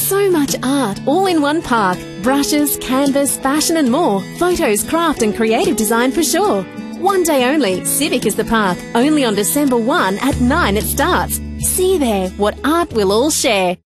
So much art, all in one park. Brushes, canvas, fashion and more. Photos, craft and creative design for sure. One day only, Civic is the park. Only on December 1 at 9 it starts. See you there what art we'll all share.